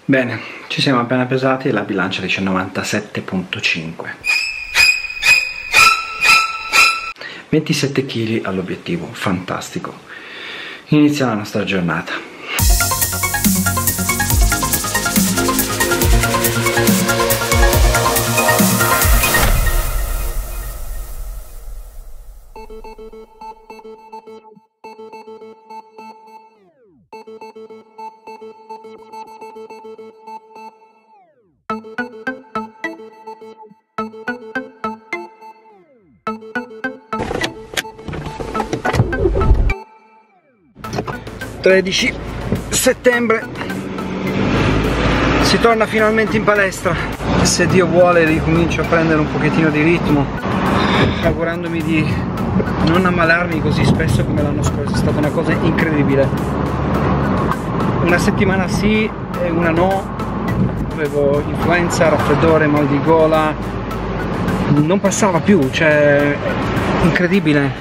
Bene, ci siamo appena pesati e la bilancia dice 97,5. 27 kg all'obiettivo, fantastico. Inizia la nostra giornata. (13 settembre) si torna finalmente in palestra. Se Dio vuole ricomincio a prendere un pochettino di ritmo, augurandomi di non ammalarmi così spesso come l'anno scorso. È stata una cosa incredibile, una settimana sì e una no. Avevo influenza, raffreddore, mal di gola, non passava più, cioè incredibile.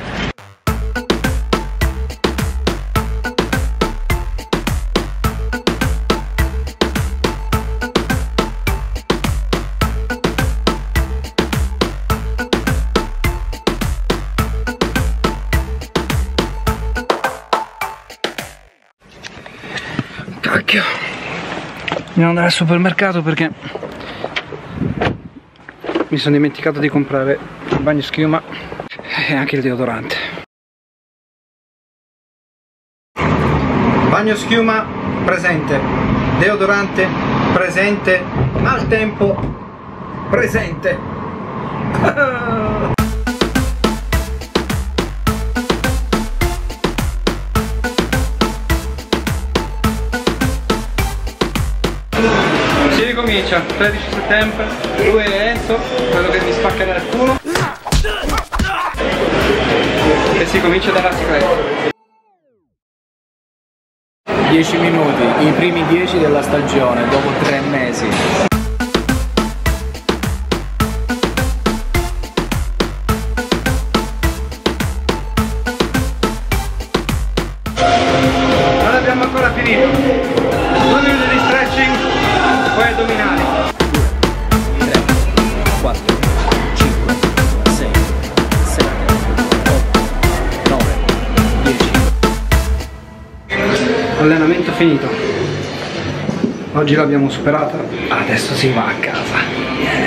Cacchio, devo andare al supermercato perché mi sono dimenticato di comprare il bagnoschiuma e anche il deodorante. Bagnoschiuma presente, deodorante presente, maltempo presente. Si ricomincia, 13 settembre, lui è Enzo, quello che mi spaccherà il culo, e si comincia dalla cicletta. 10 minuti, i primi 10 della stagione, dopo 3 mesi. Non abbiamo ancora finito, 2 minuti di stretching, poi addominali. 3, 4, 5, 6, 7, 8, 9, 10. Allenamento finito. Oggi l'abbiamo superata, adesso si va a casa.